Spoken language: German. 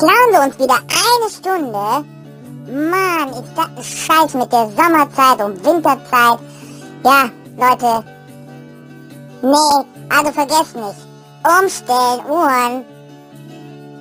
klauen sie uns wieder eine Stunde. Mann, ist das ein Scheiß mit der Sommerzeit und Winterzeit. Ja, Leute. Nee, also vergesst nicht. Umstellen, Uhren.